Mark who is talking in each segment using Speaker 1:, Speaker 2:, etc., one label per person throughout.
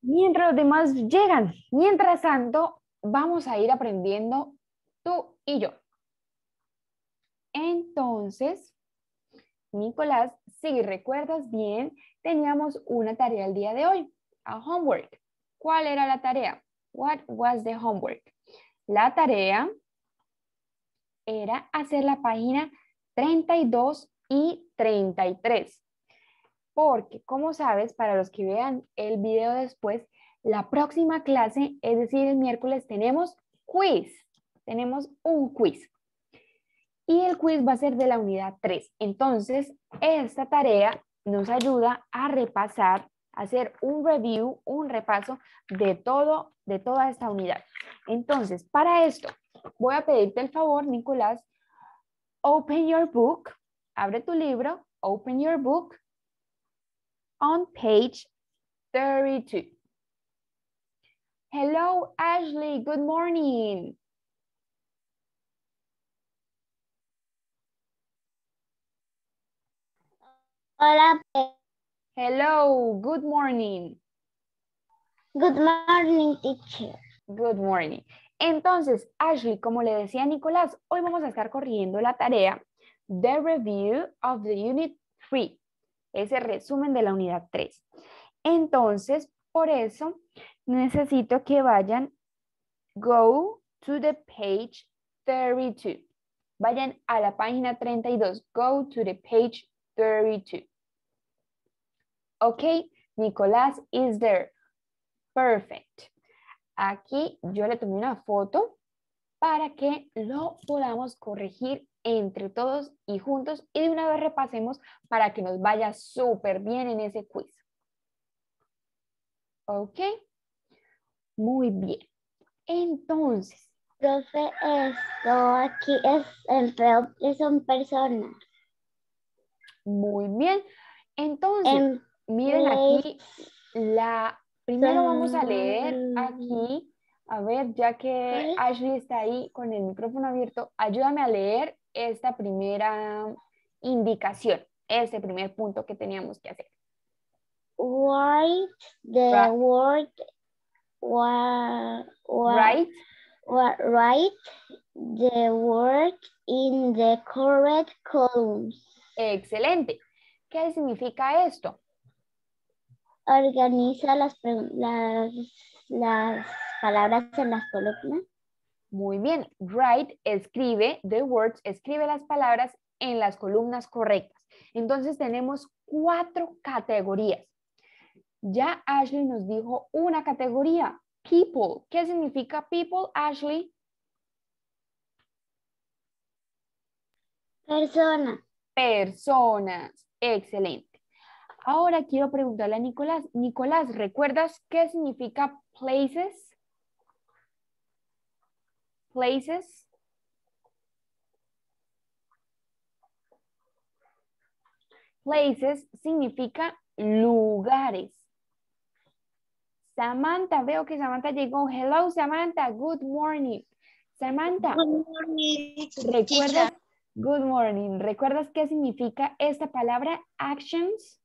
Speaker 1: Mientras los demás llegan. Mientras tanto, vamos a ir aprendiendo tú y yo. Entonces, Nicolás, si recuerdas bien, teníamos una tarea el día de hoy, a homework. ¿Cuál era la tarea? What was the homework? La tarea era hacer la página 32 y 33. Porque, como sabes, para los que vean el video después, la próxima clase, es decir, el miércoles, tenemos quiz. Tenemos un quiz. Y el quiz va a ser de la unidad 3. Entonces, esta tarea nos ayuda a repasar, a hacer un review, un repaso de toda esta unidad. Entonces, para esto, voy a pedirte el favor, Nicolás, open your book, abre tu libro, open your book on page 32. Hello, Ashley, good morning.
Speaker 2: Hola,
Speaker 1: Hello, good morning.
Speaker 2: good morning, teacher.
Speaker 1: Good morning. Entonces, Ashley, como le decía a Nicolás, hoy vamos a estar corrigiendo la tarea The Review of the Unit 3, ese resumen de la unidad 3. Entonces, por eso, necesito que vayan, go to the page 32. Vayan a la página 32, go to the page 32. Ok, Nicolás is there. Perfect. Aquí yo le tomé una foto para que lo podamos corregir entre todos y juntos y de una vez repasemos para que nos vaya súper bien en ese quiz. ¿Ok? Muy bien. Entonces,
Speaker 2: Profe, esto aquí son personas.
Speaker 1: muy bien. Entonces, miren aquí primero vamos a leer aquí. A ver, ya que Ashley está ahí con el micrófono abierto, ayúdame a leer esta primera indicación, este primer punto que teníamos que hacer.
Speaker 2: Write the word,
Speaker 1: Right?
Speaker 2: write the word in the correct columns.
Speaker 1: Excelente. ¿Qué significa esto?
Speaker 2: Organiza las palabras en las columnas.
Speaker 1: Muy bien. Write, escribe, the words, escribe las palabras en las columnas correctas. Entonces tenemos 4 categorías. Ya Ashley nos dijo una categoría, people. ¿Qué significa people, Ashley?
Speaker 2: Persona.
Speaker 1: Personas. Excelente. Ahora quiero preguntarle a Nicolás. Nicolás, ¿recuerdas qué significa places? Places. Places significa lugares. Samantha, veo que Samantha llegó. Hello, Samantha. Good morning. Samantha.
Speaker 2: Good morning,
Speaker 1: ¿Recuerdas? Good morning. ¿Recuerdas qué significa esta palabra actions?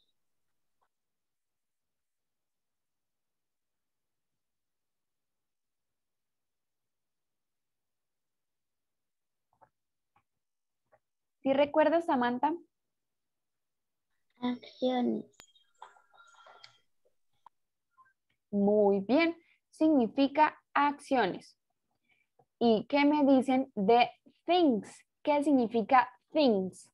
Speaker 1: ¿Sí recuerdas, Samantha?
Speaker 2: Acciones.
Speaker 1: Muy bien. Significa acciones. ¿Y qué me dicen de things? ¿Qué significa things?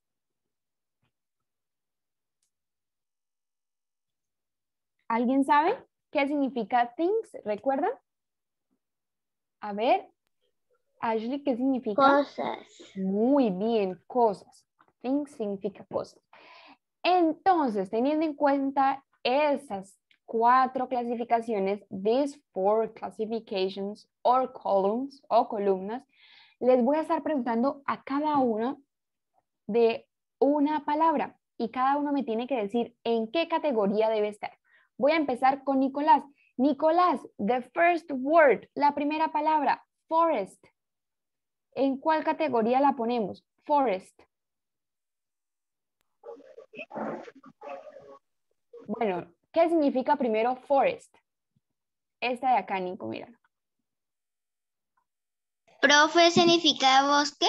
Speaker 1: ¿Alguien sabe qué significa things? ¿Recuerdan? A ver, Ashley, ¿qué significa?
Speaker 2: Cosas.
Speaker 1: Muy bien, cosas. Things significa cosas. Entonces, teniendo en cuenta esas 4 clasificaciones, these 4 classifications or columns o columnas, les voy a estar preguntando a cada uno de una palabra y cada uno me tiene que decir en qué categoría debe estar. Voy a empezar con Nicolás. Nicolás, the first word, la primera palabra, forest. ¿En cuál categoría la ponemos? Forest. Bueno, ¿qué significa primero forest? Esta de acá, Nico, mira.
Speaker 2: Profe significa bosque.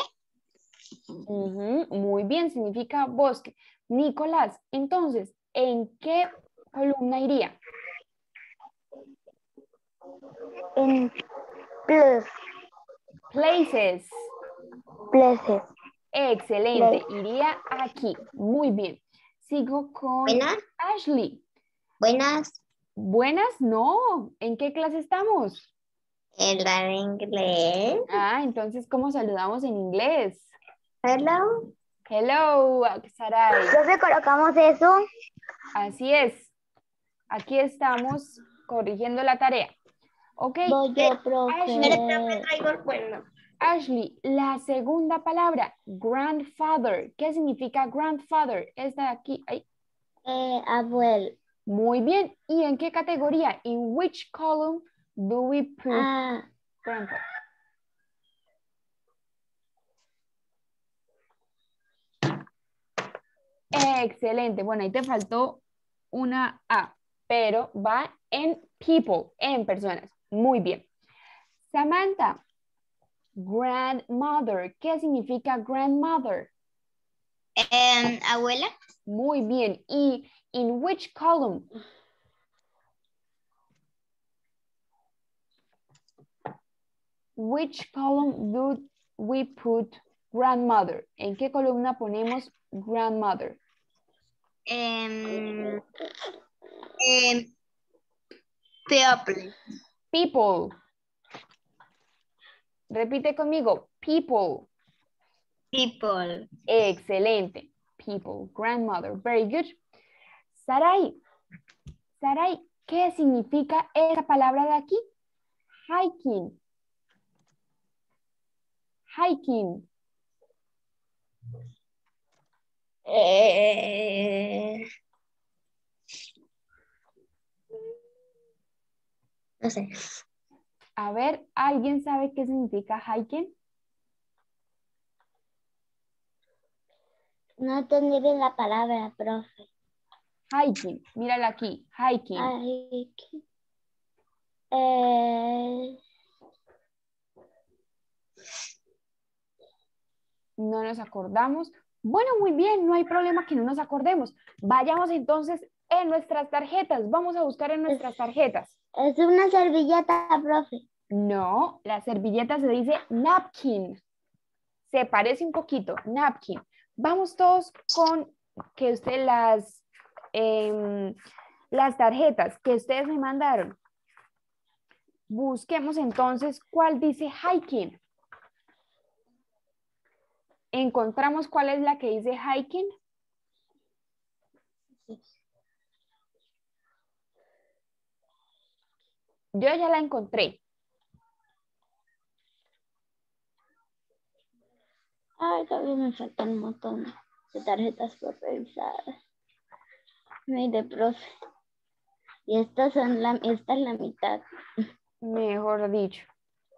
Speaker 1: Muy bien, significa bosque. Nicolás, entonces, ¿en qué columna iría?
Speaker 2: En plus.
Speaker 1: Places.
Speaker 2: Places.
Speaker 1: Excelente, iría aquí. Muy bien. Sigo con
Speaker 2: Buenas.
Speaker 1: Ashley.
Speaker 2: Buenas.
Speaker 1: Buenas, no. ¿En qué clase estamos?
Speaker 2: En la de inglés.
Speaker 1: Ah, entonces, ¿cómo saludamos en inglés?
Speaker 2: Hello.
Speaker 1: Hello, Sarai.
Speaker 2: ¿Dónde colocamos eso?
Speaker 1: Así es. Aquí estamos corrigiendo la tarea. Ok.
Speaker 2: Voy yo, profe.
Speaker 1: Ashley,
Speaker 2: Traigo el cuerno.
Speaker 1: Ashley, la segunda palabra, grandfather. ¿Qué significa grandfather? Esta de aquí. Ay,
Speaker 2: Abuelo.
Speaker 1: muy bien. ¿Y en qué categoría? ¿In which column do we put grandfather? Excelente. Bueno, ahí te faltó una A, pero va en people, en personas. Muy bien. Samantha, grandmother. ¿Qué significa grandmother?
Speaker 2: Abuela.
Speaker 1: Muy bien. ¿Y in which column? Which column do we put grandmother? ¿En qué columna ponemos grandmother?
Speaker 2: People.
Speaker 1: People. Repite conmigo. People.
Speaker 2: People.
Speaker 1: Excelente. People. Grandmother. Very good. Sarai. Sarai, ¿qué significa esa palabra de aquí? Hiking. Hiking.
Speaker 2: No sé.
Speaker 1: A ver, ¿alguien sabe qué significa hiking?
Speaker 2: No entendí bien la palabra, profe.
Speaker 1: Hiking. Mírala aquí. Hiking.
Speaker 2: Ay,
Speaker 1: No nos acordamos. Bueno, muy bien, no hay problema que no nos acordemos. Vayamos entonces en nuestras tarjetas. Vamos a buscar en nuestras tarjetas.
Speaker 2: es una servilleta, profe.
Speaker 1: No, la servilleta se dice napkin. Se parece un poquito, napkin. Vamos todos con que usted las tarjetas que ustedes me mandaron. Busquemos entonces cuál dice hiking. ¿Encontramos cuál es la que dice hiking? Yo ya la encontré.
Speaker 2: Ay, todavía me faltan un montón de tarjetas por revisar. Mire, profe. Y esta es la mitad.
Speaker 1: Mejor dicho.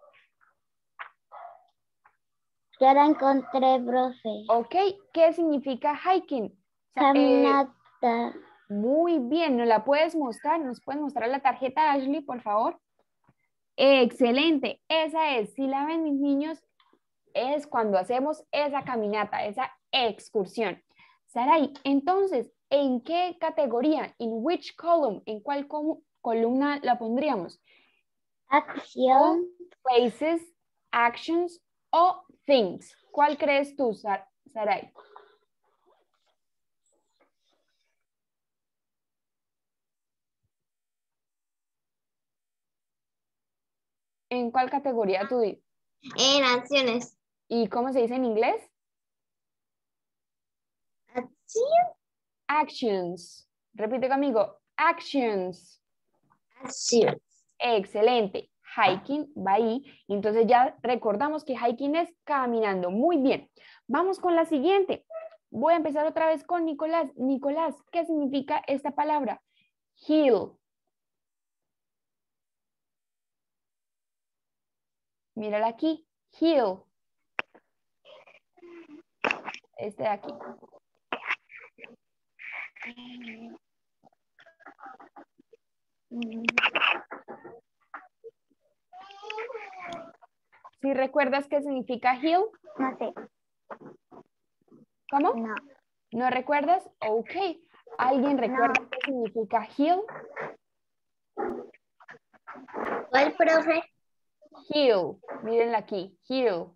Speaker 2: Ya la encontré, profe.
Speaker 1: Ok, ¿qué significa hiking?
Speaker 2: Caminata.
Speaker 1: Muy bien, ¿nos la puedes mostrar? ¿Nos puedes mostrar la tarjeta, Ashley, por favor? Excelente, esa es, si la ven mis niños, es cuando hacemos esa caminata, esa excursión. Sarai, entonces, ¿en qué categoría? ¿In which column? ¿En cuál columna la pondríamos?
Speaker 2: Acción.
Speaker 1: Places, actions o things. ¿Cuál crees tú, Sarai? ¿En cuál categoría tú dices?
Speaker 2: En acciones.
Speaker 1: ¿Y cómo se dice en inglés?
Speaker 2: Acción.
Speaker 1: Actions. Repite conmigo. Actions.
Speaker 2: Acción.
Speaker 1: Excelente. Hiking va ahí. Entonces ya recordamos que hiking es caminando. Muy bien. Vamos con la siguiente. Voy a empezar otra vez con Nicolás. Nicolás, ¿qué significa esta palabra? Hill. Mírala aquí. Hill. Este de aquí. ¿Sí recuerdas qué significa heal?
Speaker 2: No sé.
Speaker 1: ¿Cómo?
Speaker 2: No.
Speaker 1: ¿No recuerdas? Ok. ¿Alguien recuerda
Speaker 2: No.
Speaker 1: qué significa heal?
Speaker 2: ¿Cuál, profe?
Speaker 1: Heal. Mírenla aquí. Heal.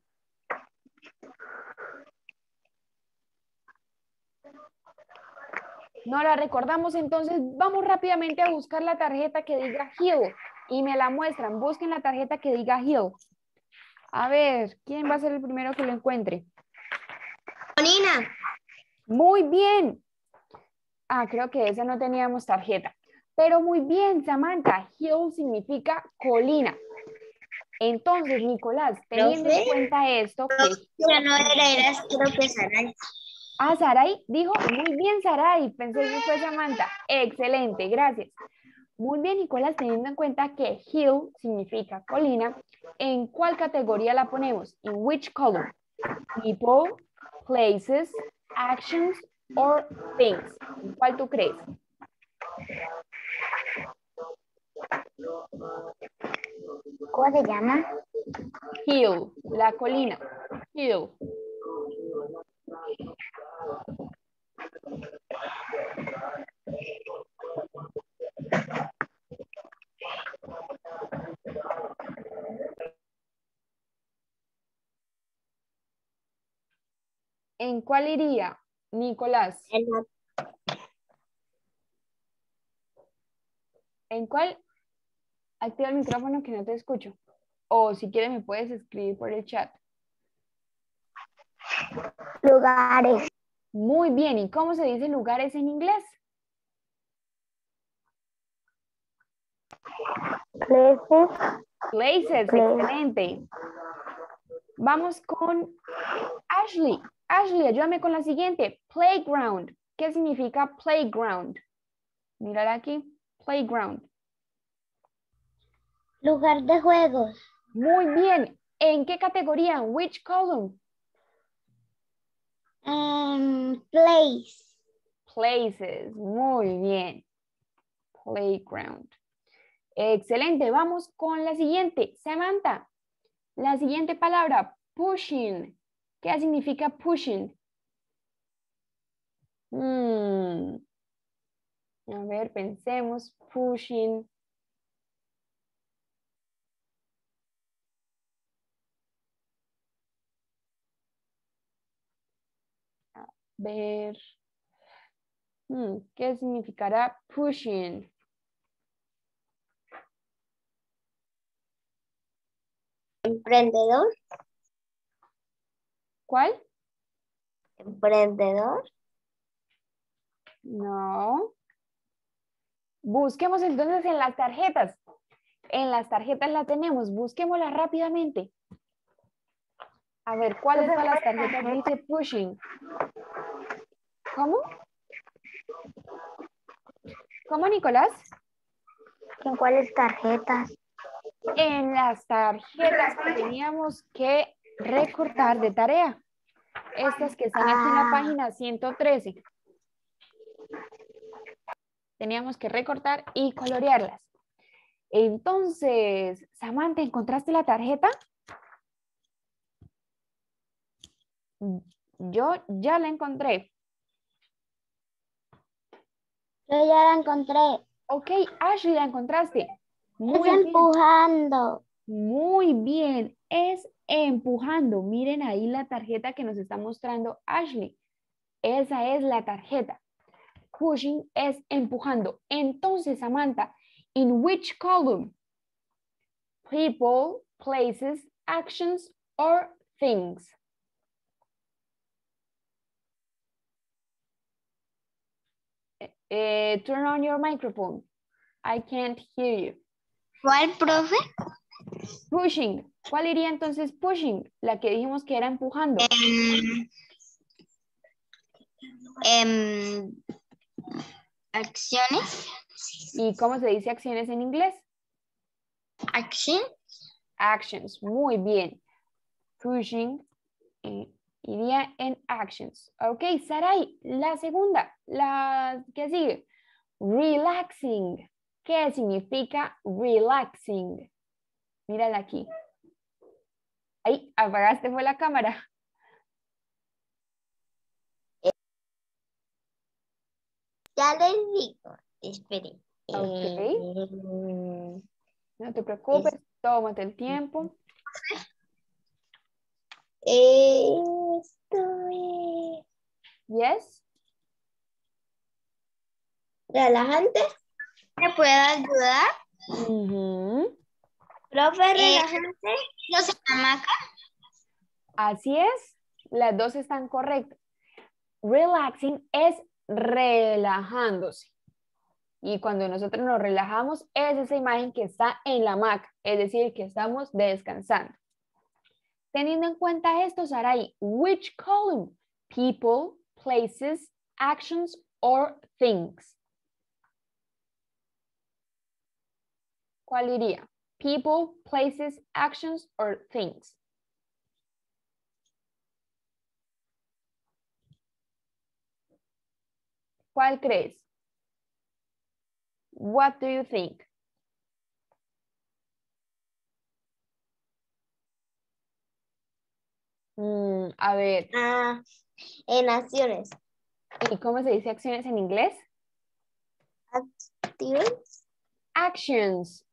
Speaker 1: No la recordamos, entonces vamos rápidamente a buscar la tarjeta que diga heal y me la muestran. Busquen la tarjeta que diga heal. A ver, ¿quién va a ser el primero que lo encuentre?
Speaker 2: Nina.
Speaker 1: Muy bien. Ah, creo que esa no teníamos tarjeta. Pero muy bien, Samantha. Hill significa colina. Entonces, Nicolás, teniendo en
Speaker 2: ¿Profe?
Speaker 1: cuenta esto, que...
Speaker 2: Ya no era, creo que Saray.
Speaker 1: Ah, Saray dijo, muy bien, Saray. Pensé que fue Samantha. Excelente, gracias. Muy bien, Nicolás, teniendo en cuenta que hill significa colina, ¿en cuál categoría la ponemos? ¿In which column? People, places, actions, or things. ¿En cuál tú crees?
Speaker 2: ¿Cómo se llama?
Speaker 1: Hill, la colina. Hill. ¿En cuál iría, Nicolás? ¿En cuál? Activa el micrófono que no te escucho. O si quieres me puedes escribir por el chat.
Speaker 2: Lugares.
Speaker 1: Muy bien. ¿Y cómo se dice lugares en inglés?
Speaker 2: Places.
Speaker 1: Places. Excelente. Vamos con Ashley. Ashley, ayúdame con la siguiente. Playground. ¿Qué significa playground? Mírala aquí. Playground.
Speaker 2: Lugar de juegos.
Speaker 1: Muy bien. ¿En qué categoría? Which column?
Speaker 2: Place.
Speaker 1: Places. Muy bien. Playground. Excelente. Vamos con la siguiente. Samantha. La siguiente palabra. Pushing. ¿Qué significa pushing? A ver, pensemos. Pushing. A ver. ¿Qué significará pushing?
Speaker 2: Emprendedor.
Speaker 1: ¿Cuál?
Speaker 2: Emprendedor.
Speaker 1: No. Busquemos entonces en las tarjetas. En las tarjetas la tenemos. Busquémosla rápidamente. A ver, ¿cuál de todas las tarjetas dice pushing? ¿Cómo? ¿Cómo, Nicolás?
Speaker 2: ¿En cuáles tarjetas?
Speaker 1: En las tarjetas que teníamos que recortar de tarea. Estas que están aquí en la página 113. Teníamos que recortar y colorearlas. Entonces, Samantha, ¿encontraste la tarjeta? Yo ya la encontré.
Speaker 2: Yo ya la encontré.
Speaker 1: Ok, Ashley, la encontraste. Muy
Speaker 2: Es
Speaker 1: bien.
Speaker 2: empujando.
Speaker 1: Muy bien. Es empujando. Miren ahí la tarjeta que nos está mostrando Ashley. Esa es la tarjeta. Pushing es empujando. Entonces, Samantha, ¿in which column? People, places, actions, or things. Turn on your microphone. I can't hear you.
Speaker 2: ¿Cuál, profe?
Speaker 1: Pushing. ¿Cuál iría entonces pushing? La que dijimos que era empujando.
Speaker 2: Acciones.
Speaker 1: ¿Y cómo se dice acciones en inglés?
Speaker 2: Action.
Speaker 1: Actions. Muy bien. Pushing iría en actions. Ok, Sarai, la segunda, la que sigue. Relaxing. ¿Qué significa relaxing? Mírala aquí. Ahí, apagaste fue la cámara.
Speaker 2: Ya les digo. Esperen.
Speaker 1: Ok. No te preocupes, tómate el tiempo.
Speaker 2: Esto es
Speaker 1: Yes.
Speaker 2: relajante. ¿Me puede ayudar?
Speaker 1: Ujú.
Speaker 2: Profe, relajante. ¿No se hamaca?
Speaker 1: Así es, las dos están correctas. Relaxing es relajándose. Y cuando nosotros nos relajamos, es esa imagen que está en la hamaca, es decir, que estamos descansando. Teniendo en cuenta esto, Sarai, which column? People, places, actions, or things. ¿Cuál iría? People, places, actions, or things. ¿Cuál crees? What do you think? A ver.
Speaker 2: En acciones.
Speaker 1: ¿Y cómo se dice acciones en inglés?
Speaker 2: Actions.
Speaker 1: Actions.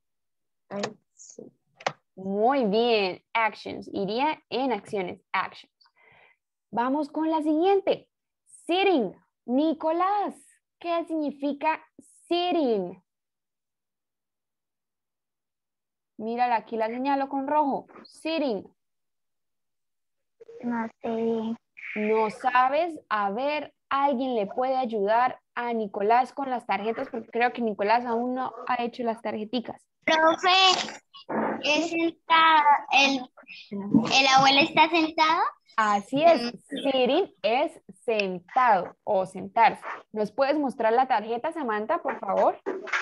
Speaker 1: Muy bien, actions. Iría en acciones, actions. Vamos con la siguiente. Sitting. Nicolás, ¿qué significa sitting? Mírala, aquí la señalo con rojo. Sitting.
Speaker 2: No sé.
Speaker 1: ¿No sabes? A ver, ¿alguien le puede ayudar a Nicolás con las tarjetas? Porque creo que Nicolás aún no ha hecho las tarjeticas.
Speaker 2: Profe, ¿es sentado? ¿El abuelo está sentado?
Speaker 1: Así es, sitting es sentado o sentarse. ¿Nos puedes mostrar la tarjeta, Samantha, por favor?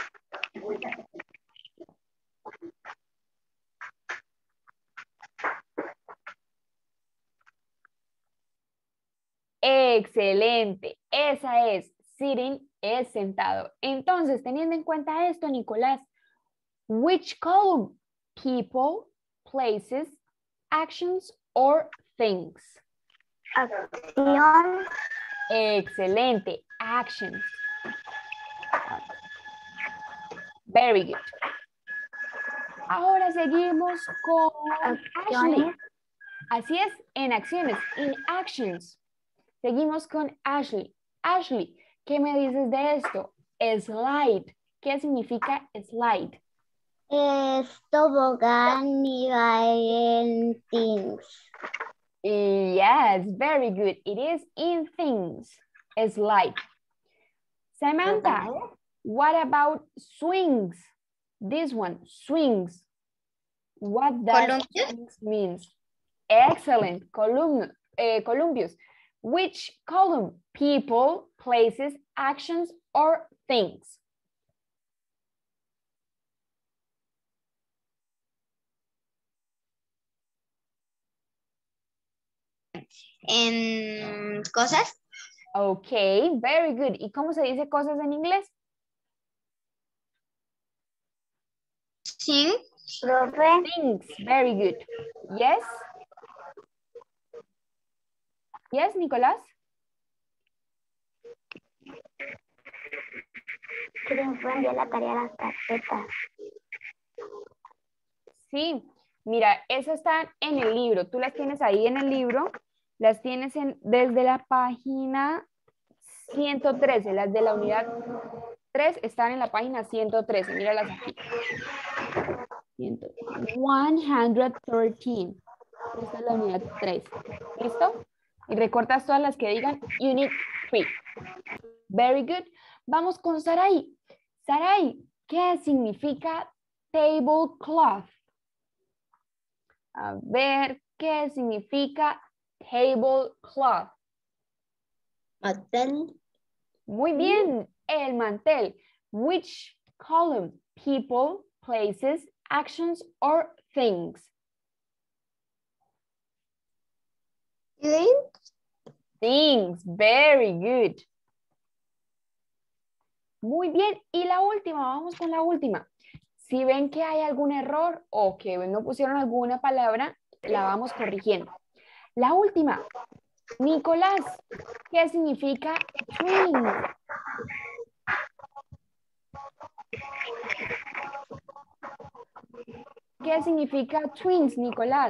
Speaker 1: Excelente, esa es, sitting es sentado. Entonces, teniendo en cuenta esto, Nicolás, which column? People, places, actions, or things.
Speaker 2: Acción.
Speaker 1: Excelente, actions. Very good. Ahora seguimos con Ashley. Así es, en acciones, in actions. Seguimos con Ashley. Ashley, ¿qué me dices de esto? Slide. ¿Qué significa slide?
Speaker 2: Es tobogán y en things.
Speaker 1: Yes, very good. It is in things. Slide. Samantha, what about swings? This one, swings. What does swings means? Excellent. Columbius. Which column? People, places, actions, or things?
Speaker 2: En cosas.
Speaker 1: Okay, very good. ¿Y cómo se dice cosas en inglés?
Speaker 2: Sí, profe.
Speaker 1: Things, very good. Yes? Yes, Nicolás?
Speaker 2: Quiero enviar la tarea a las tarjetas.
Speaker 1: Sí, mira, esas están en el libro. Tú las tienes ahí en el libro. Las tienes desde la página 113. Las de la unidad 3 están en la página 113. Míralas aquí. 113. Esta es la unidad 3. ¿Listo? Y recortas todas las que digan Unit 3. Very good. Vamos con Sarai. Sarai, ¿qué significa tablecloth? A ver, ¿qué significa tablecloth?
Speaker 2: Mantel.
Speaker 1: Muy bien, el mantel. Which column? People, places, actions, or things? Things, very good. Muy bien, y la última, vamos con la última. Si ven que hay algún error o que no pusieron alguna palabra, la vamos corrigiendo. La última. Nicolás, ¿qué significa twins? ¿Qué significa twins, Nicolás?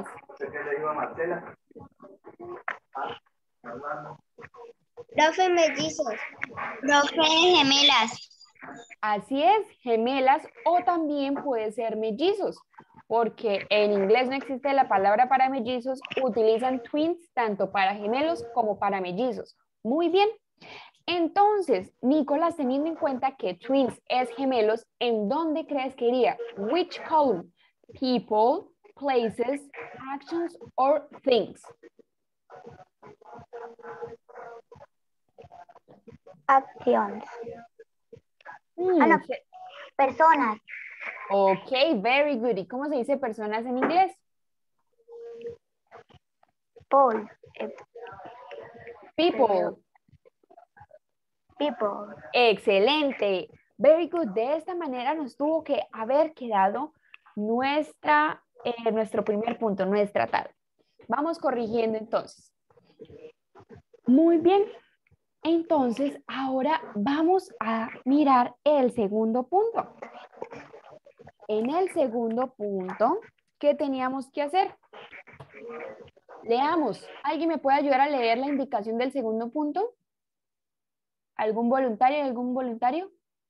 Speaker 2: Profe, mellizos. Profe, gemelas.
Speaker 1: Así es, gemelas o también puede ser mellizos, porque en inglés no existe la palabra para mellizos, utilizan twins tanto para gemelos como para mellizos. Muy bien. Entonces, Nicolás, teniendo en cuenta que twins es gemelos, ¿en dónde crees que iría? Which column? People, places, actions, or things?
Speaker 2: Actions.
Speaker 1: No.
Speaker 2: Personas.
Speaker 1: Ok, very good. ¿Y cómo se dice personas en inglés?
Speaker 2: People.
Speaker 1: People.
Speaker 2: People.
Speaker 1: Excelente. Very good. De esta manera nos tuvo que haber quedado nuestro primer punto, nuestra tabla. Vamos corrigiendo entonces. Muy bien. Entonces, ahora vamos a mirar el segundo punto. En el segundo punto, ¿qué teníamos que hacer? Leamos. ¿Alguien me puede ayudar a leer la indicación del segundo punto? ¿Algún voluntario? ¿Algún voluntario?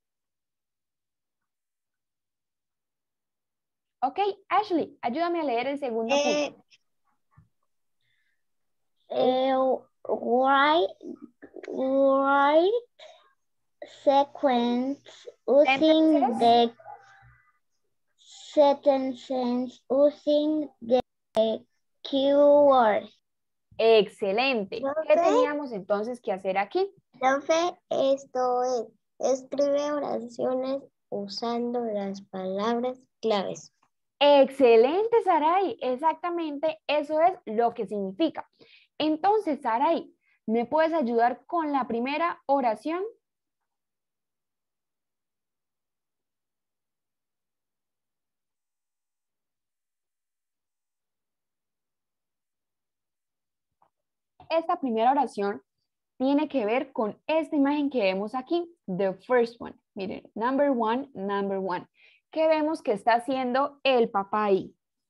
Speaker 1: Ok, Ashley, ayúdame a leer el segundo punto.
Speaker 2: Write sequence using the sentences using the keywords.
Speaker 1: Excelente. ¿Qué
Speaker 2: Profe.
Speaker 1: teníamos entonces que hacer aquí?
Speaker 2: Profe, esto es, escribe oraciones usando las palabras claves.
Speaker 1: Excelente, Saray. Exactamente eso es lo que significa. Entonces, Saray, ¿me puedes ayudar con la primera oración? Esta primera oración tiene que ver con esta imagen que vemos aquí, the first one. Miren, number one, number one. ¿Qué vemos que está haciendo el papá ahí?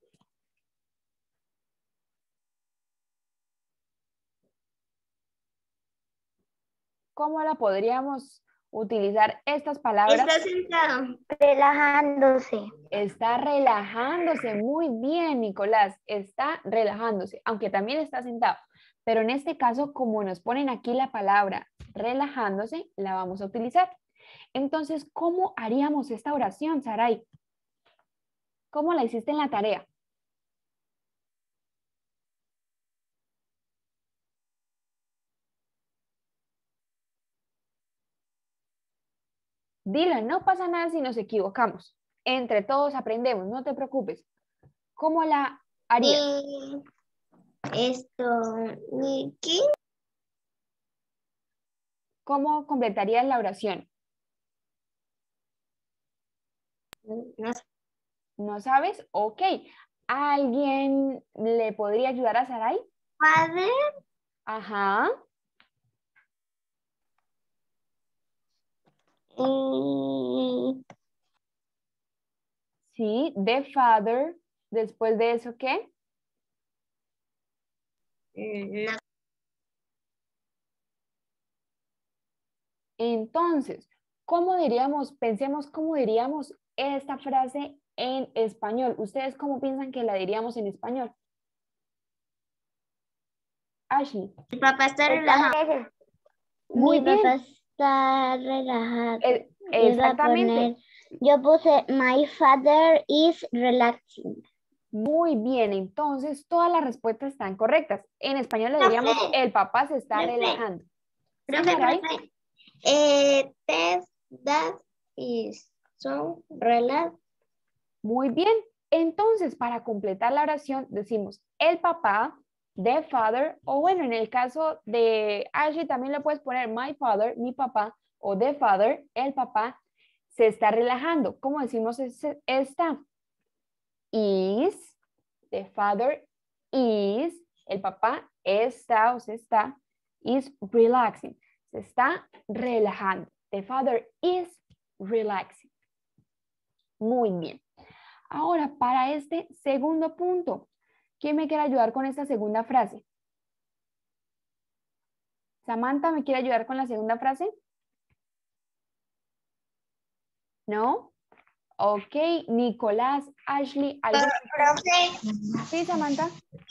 Speaker 1: ¿Cómo la podríamos utilizar estas palabras?
Speaker 2: Está sentado. Relajándose.
Speaker 1: Está relajándose. Muy bien, Nicolás. Está relajándose, aunque también está sentado. Pero en este caso, como nos ponen aquí la palabra relajándose, la vamos a utilizar. Entonces, ¿cómo haríamos esta oración, Saray? ¿Cómo la hiciste en la tarea? Dila, no pasa nada si nos equivocamos. Entre todos aprendemos, no te preocupes. ¿Cómo la harías?
Speaker 2: ¿Qué?
Speaker 1: ¿Cómo completarías la oración?
Speaker 2: No.
Speaker 1: ¿No sabes? Ok. ¿Alguien le podría ayudar a Saray?
Speaker 2: Padre.
Speaker 1: Ajá. Sí, the father. Después de eso, ¿qué?
Speaker 2: No.
Speaker 1: Entonces, ¿cómo diríamos, pensemos cómo diríamos esta frase en español? ¿Ustedes cómo piensan que la diríamos en español? Ashley.
Speaker 2: Mi papá está relajado.
Speaker 1: Muy bien.
Speaker 2: Mi papá está relajado.
Speaker 1: Exactamente.
Speaker 2: Yo puse my father is relaxing.
Speaker 1: Muy bien, entonces todas las respuestas están correctas. En español le diríamos el papá se está relajando.
Speaker 2: Profe, that is so relaxed.
Speaker 1: Muy bien, entonces para completar la oración decimos el papá, the father, o bueno, en el caso de Ashley también le puedes poner my father, mi papá, o the father, el papá, se está relajando. ¿Cómo decimos está? Is, the father is, el papá está o se está, is relaxing. Se está relajando. The father is relaxing. Muy bien. Ahora, para este segundo punto, ¿quién me quiere ayudar con esta segunda frase? Samantha, ¿me quiere ayudar con la segunda frase? ¿No? Ok, Nicolás, Ashley, ¿algo?
Speaker 2: Profe,
Speaker 1: Sí, Samantha.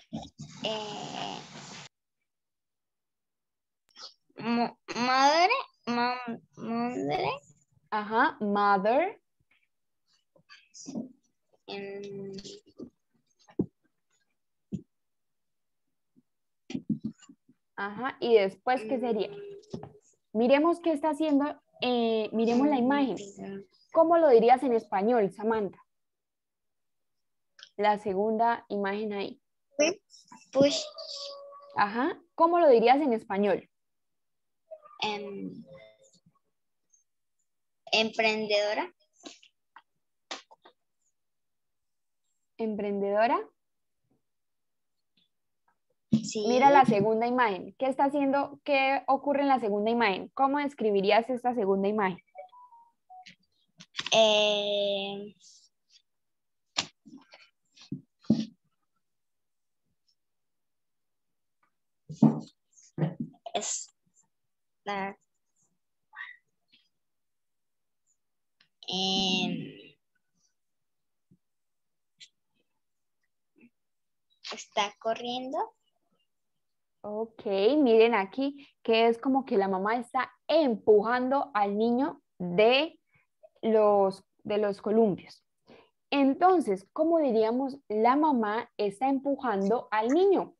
Speaker 2: Madre, madre,
Speaker 1: Ajá, mother. Ajá, y después, ¿qué sería? Miremos qué está haciendo, miremos la imagen. ¿Cómo lo dirías en español, Samantha? La segunda imagen ahí.
Speaker 2: push,
Speaker 1: Ajá, ¿cómo lo dirías en español?
Speaker 2: emprendedora.
Speaker 1: ¿Emprendedora?
Speaker 2: Sí.
Speaker 1: Mira la segunda imagen. ¿Qué está haciendo? ¿Qué ocurre en la segunda imagen? ¿Cómo describirías esta segunda imagen?
Speaker 2: Está está corriendo.
Speaker 1: Ok, miren aquí que es como que la mamá está empujando al niño de los columpios. Entonces, ¿cómo diríamos la mamá está empujando al niño?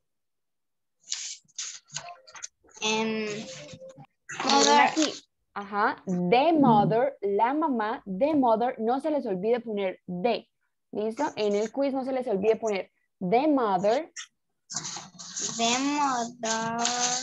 Speaker 1: Miren aquí, ajá, the mother, la mamá, the mother, no se les olvide poner the, ¿listo? En el quiz no se les olvide poner the mother.
Speaker 2: The mother.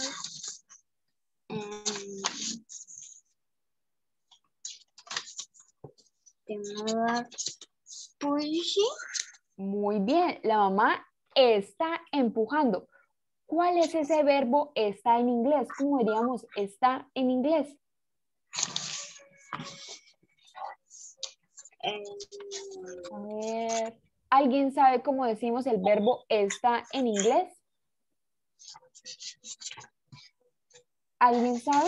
Speaker 2: The mother pushing.
Speaker 1: Muy bien, la mamá está empujando. ¿Cuál es ese verbo está en inglés? ¿Cómo diríamos está en inglés? A ver, ¿alguien sabe cómo decimos el verbo está en inglés? ¿Alguien sabe?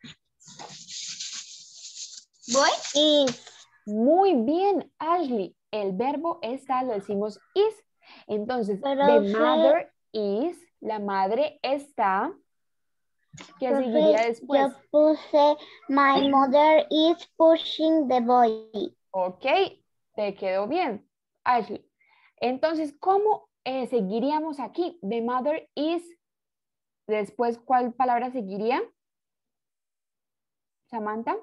Speaker 2: Voy.
Speaker 1: Muy bien, Ashley. El verbo está lo decimos is. Entonces,
Speaker 2: Profe,
Speaker 1: the mother is, la madre está. ¿Qué
Speaker 2: profe,
Speaker 1: seguiría después?
Speaker 2: yo puse my mother is pushing the boy.
Speaker 1: Ok, te quedó bien, Ashley. Entonces, ¿cómo seguiríamos aquí? The mother is, después, ¿cuál palabra seguiría? Samantha.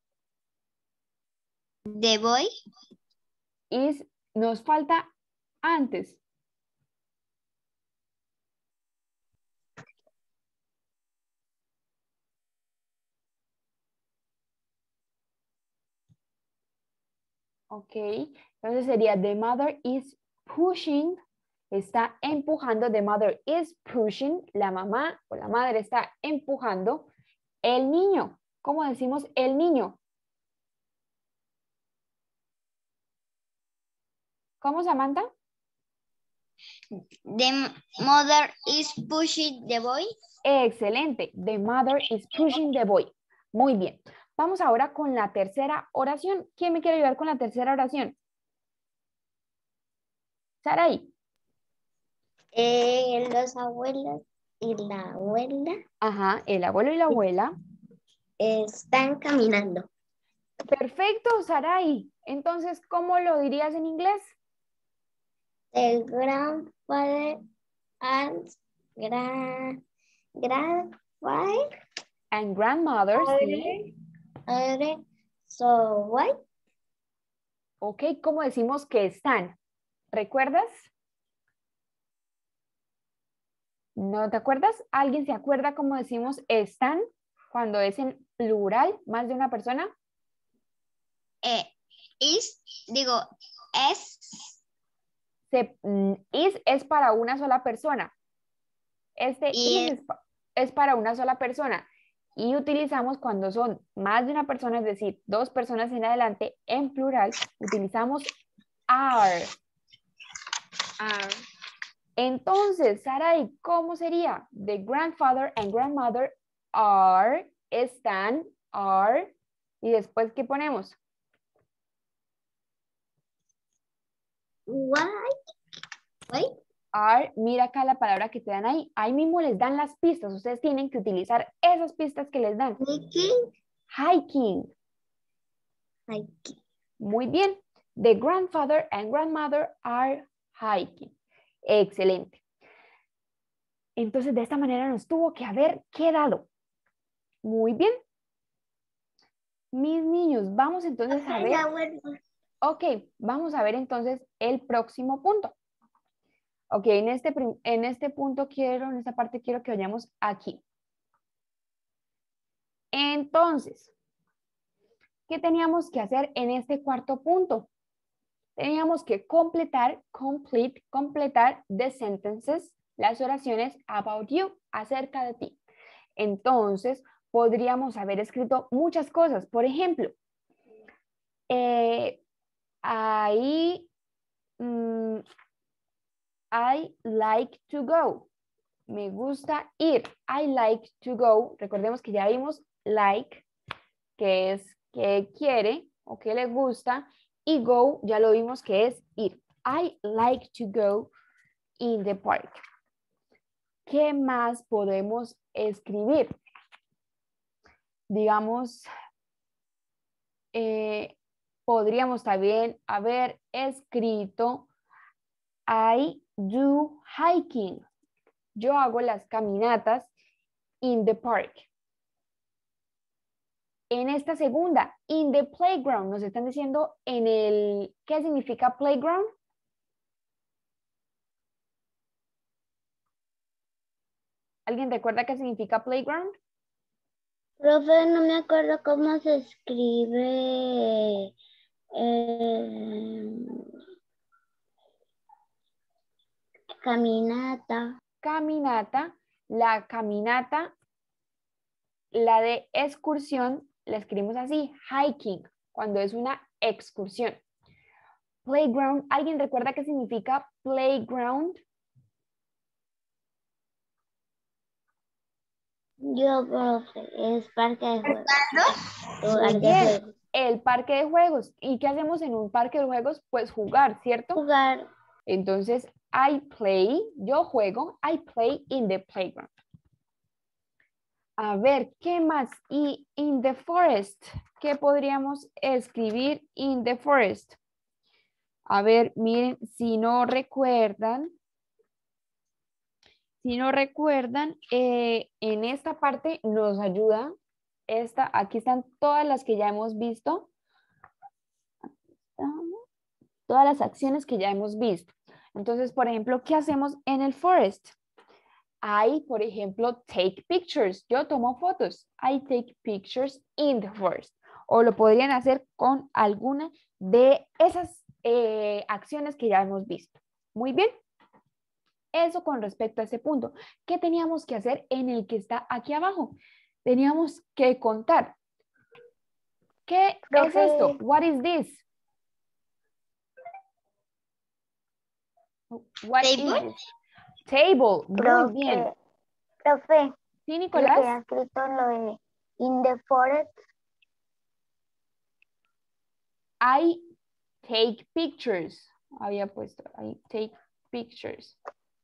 Speaker 2: The boy.
Speaker 1: Is, nos falta antes. Ok, entonces sería the mother is pushing, está empujando, the mother is pushing, la mamá o la madre está empujando el niño. ¿Cómo decimos el niño? ¿Cómo, Samantha?
Speaker 2: The mother is pushing the boy.
Speaker 1: Excelente, the mother is pushing the boy. Muy bien. Vamos ahora con la tercera oración. ¿Quién me quiere ayudar con la tercera oración? Sarai.
Speaker 2: Los abuelos y la abuela
Speaker 1: Ajá, el abuelo y la abuela.
Speaker 2: están caminando.
Speaker 1: Perfecto, Sarai. Entonces, ¿cómo lo dirías en inglés?
Speaker 2: The grandfather and grandfather
Speaker 1: And grandmother, sí.
Speaker 2: so what?
Speaker 1: Ok, ¿cómo decimos que están? ¿Recuerdas? ¿No te acuerdas? ¿Alguien se acuerda cómo decimos están cuando es en plural, más de una persona?
Speaker 2: Digo, es.
Speaker 1: Is es para una sola persona. Este
Speaker 2: Y
Speaker 1: es para una sola persona. Y utilizamos cuando son más de una persona, es decir, dos personas en adelante, en plural, utilizamos are. Entonces, Sarai, ¿cómo sería? The grandfather and grandmother are, están, are, y después, ¿qué ponemos?
Speaker 2: What?
Speaker 1: Are, mira acá la palabra que te dan ahí. Ahí mismo les dan las pistas. Ustedes tienen que utilizar esas pistas que les dan.
Speaker 2: Hiking.
Speaker 1: Hiking.
Speaker 2: Hiking.
Speaker 1: Muy bien. The grandfather and grandmother are hiking. Excelente. Entonces, de esta manera nos tuvo que haber quedado. Muy bien. Mis niños, vamos entonces a ver. Ok, vamos a ver entonces el próximo punto. Ok, en este punto en esta parte quiero que vayamos aquí. Entonces, ¿qué teníamos que hacer en este cuarto punto? Teníamos que completar the sentences, las oraciones about you, acerca de ti. Entonces, podríamos haber escrito muchas cosas. Por ejemplo, I like to go. Me gusta ir. I like to go. Recordemos que ya vimos like, que es que quiere o que le gusta. Y go, ya lo vimos que es ir. I like to go in the park. ¿Qué más podemos escribir? Digamos, podríamos también haber escrito I do hiking. Yo hago las caminatas in the park. En esta segunda, in the playground, nos están diciendo en el, ¿qué significa playground? ¿Alguien recuerda qué significa playground?
Speaker 2: Profe, no me acuerdo cómo se escribe. Caminata.
Speaker 1: Caminata, la caminata, la de excursión, la escribimos así, hiking, cuando es una excursión. Playground, ¿alguien recuerda qué significa playground?
Speaker 2: Yo, profe, es parque de juegos.
Speaker 1: Muy bien, el parque de juegos. ¿Y qué hacemos en un parque de juegos? Pues jugar, ¿cierto?
Speaker 2: Jugar.
Speaker 1: Entonces, I play, yo juego, I play in the playground. A ver, ¿qué más? Y in the forest, ¿qué podríamos escribir in the forest? A ver, miren, si no recuerdan, en esta parte nos ayuda aquí están todas las que ya hemos visto, todas las acciones que ya hemos visto. Entonces, por ejemplo, ¿qué hacemos en el forest? I, por ejemplo, take pictures. Yo tomo fotos. I take pictures in the forest. O lo podrían hacer con alguna de esas acciones que ya hemos visto. Muy bien. Eso con respecto a ese punto. ¿Qué teníamos que hacer en el que está aquí abajo? Teníamos que contar. ¿Qué es esto? What is this? What is this? Table. Muy bien.
Speaker 2: Profe,
Speaker 1: ¿Sí, Nicolás?
Speaker 2: lo que ha escrito lo de in the forest.
Speaker 1: I take pictures. Había puesto, I take pictures.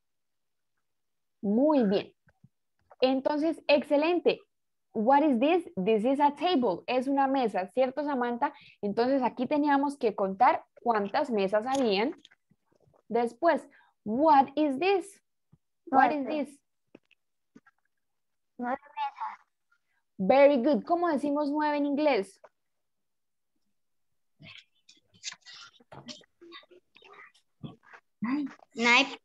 Speaker 1: Muy bien. Entonces, excelente. What is this? This is a table. Es una mesa, ¿cierto, Samantha? Entonces, aquí teníamos que contar cuántas mesas habían. Después, what is this? What is this?
Speaker 2: 9 mesas.
Speaker 1: Very good. ¿Cómo decimos 9 en inglés?
Speaker 2: Nine.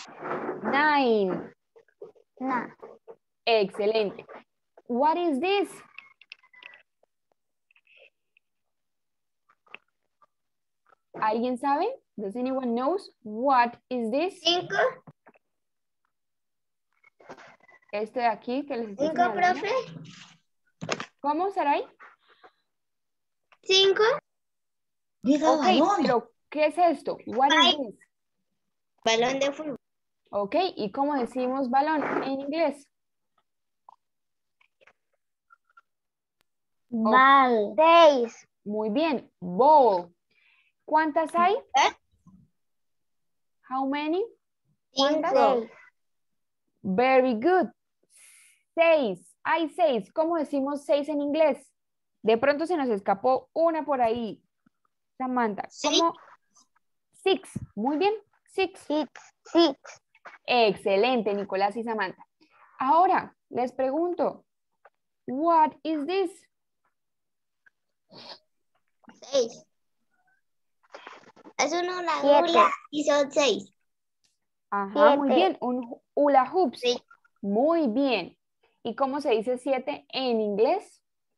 Speaker 2: No.
Speaker 1: Excelente. What is this? ¿Alguien sabe? Does anyone knows what is this?
Speaker 2: 5.
Speaker 1: Este de aquí que les estoy
Speaker 2: 5,
Speaker 1: señalando.
Speaker 2: profe.
Speaker 1: ¿Cómo, Saray?
Speaker 2: 5.
Speaker 1: Ok, pero ¿qué es esto? What is this?
Speaker 2: Balón de fútbol.
Speaker 1: Ok, ¿y cómo decimos balón en inglés?
Speaker 2: Ball. 6.
Speaker 1: Muy bien, ball. ¿Cuántas hay? How many? ¿Cuántas?
Speaker 2: 5.
Speaker 1: Very good. 6. Hay 6. ¿Cómo decimos 6 en inglés? De pronto se nos escapó una por ahí. Samantha, ¿cómo? 6. Muy bien. 6.
Speaker 2: 6.
Speaker 1: Excelente, Nicolás y Samantha. Ahora, les pregunto, what is this?
Speaker 2: 6. Es una hula y son 6.
Speaker 1: Ajá, muy bien. Un hula hoops.
Speaker 2: Sí.
Speaker 1: Muy bien. ¿Y cómo se dice 7 en inglés?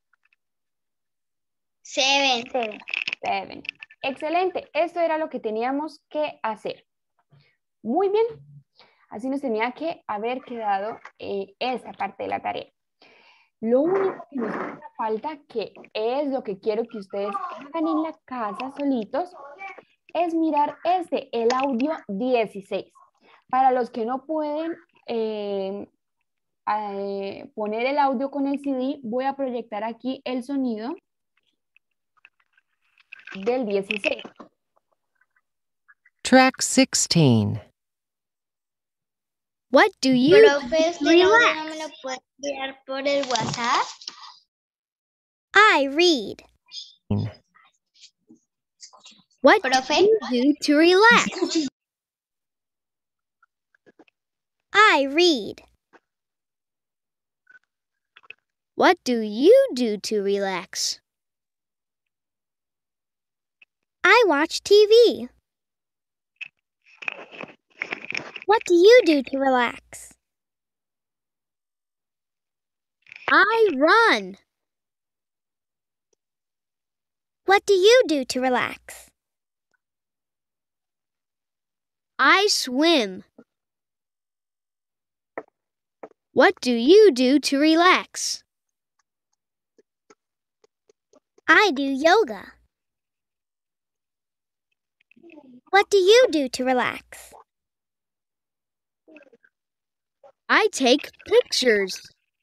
Speaker 2: 7.
Speaker 1: 7. Excelente. Esto era lo que teníamos que hacer. Muy bien. Así nos tenía que haber quedado esa parte de la tarea. Lo único que nos hace falta, que es lo que quiero que ustedes hagan en la casa solitos, es mirar el audio 16. Para los que no pueden poner el audio con el CD, voy a proyectar aquí el sonido del 16.
Speaker 3: Track 16. What do you
Speaker 2: Profe, ¿usted no me lo puede enviar por el WhatsApp?
Speaker 4: I read. What
Speaker 2: Profe.
Speaker 4: do you do to relax? I read. What do you do to relax? I watch TV. What do you do to relax? I run. What do you do to relax? I swim. What do you do to relax?
Speaker 2: I do yoga.
Speaker 4: What do you do to relax? I take pictures.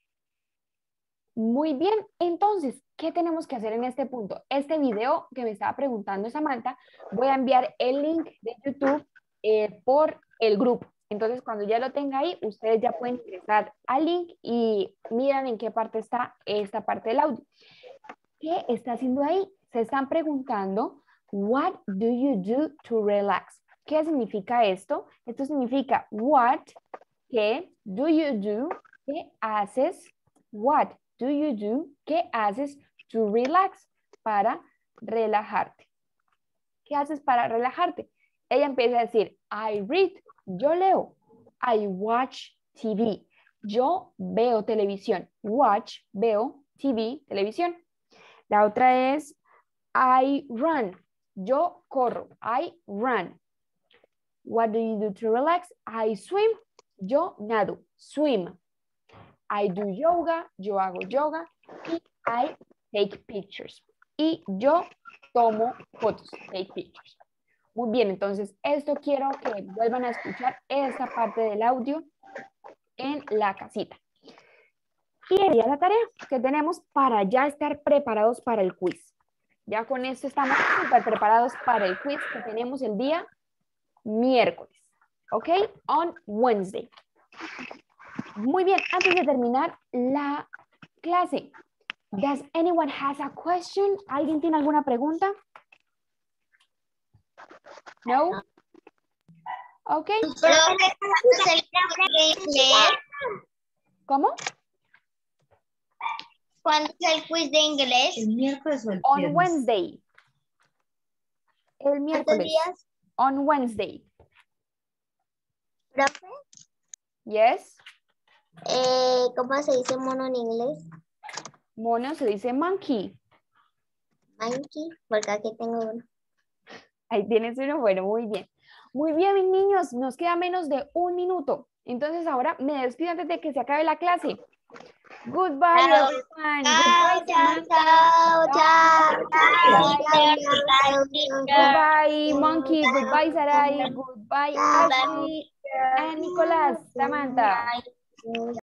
Speaker 1: Muy bien, entonces, ¿qué tenemos que hacer en este punto? Este video que me estaba preguntando Samantha, voy a enviar el link de YouTube por el grupo. Entonces, cuando ya lo tenga ahí, ustedes ya pueden ingresar al link y miran en qué parte está esta parte del audio. ¿Qué está haciendo ahí? Se están preguntando, what do you do to relax? ¿Qué significa esto? Esto significa what, ¿qué? Do you do? ¿Qué haces? What do you do? ¿Qué haces to relax? Para relajarte. ¿Qué haces para relajarte? Ella empieza a decir, I read, yo leo. I watch TV, yo veo televisión. Watch, veo, TV, televisión. La otra es, I run, yo corro. I run. What do you do to relax? I swim, yo nado. Swim. I do yoga, yo hago yoga. Y I take pictures. Y yo tomo fotos, take pictures. Muy bien, entonces esto quiero que vuelvan a escuchar esta parte del audio en la casita. Y sería la tarea que tenemos para ya estar preparados para el quiz. Ya con esto estamos súper preparados para el quiz que tenemos el día miércoles. ¿Ok? On Wednesday. Muy bien, antes de terminar la clase, does anyone has a question? ¿Alguien tiene alguna pregunta? No? Ok. ¿Cómo?
Speaker 2: ¿Cuándo es el quiz de inglés?
Speaker 5: El miércoles o el
Speaker 1: On
Speaker 5: viernes.
Speaker 1: Wednesday. El
Speaker 2: ¿Cuántos
Speaker 1: miércoles.
Speaker 2: días?
Speaker 1: On Wednesday.
Speaker 2: Profe,
Speaker 1: Yes.
Speaker 2: ¿cómo se dice mono en inglés?
Speaker 1: Mono se dice monkey.
Speaker 2: Monkey, porque aquí tengo uno.
Speaker 1: Ahí tienes uno, bueno, muy bien. Muy bien, mis niños, nos queda menos de 1 minuto. Entonces ahora me despido antes de que se acabe la clase. Goodbye,
Speaker 2: Chao.
Speaker 1: everyone. Goodbye, Samantha. Goodbye, Monkey. Goodbye, Sarai. Goodbye, Ashley. And Nicolás, Samantha.